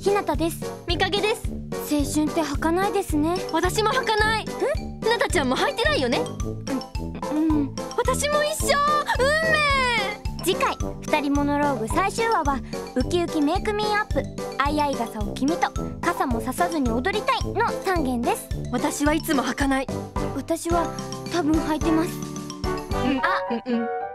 ひなたです。 みかげです。 青春って儚いですね。 私も履かない。なたちゃんも履いてないよね。私も一緒。運命。 次回二人モノローグ最終話はウキウキメイクミーアップ、あいあい傘を君と傘もささずに踊りたいの3件です。 私はいつも履かない。 私は多分履いてます。 あ、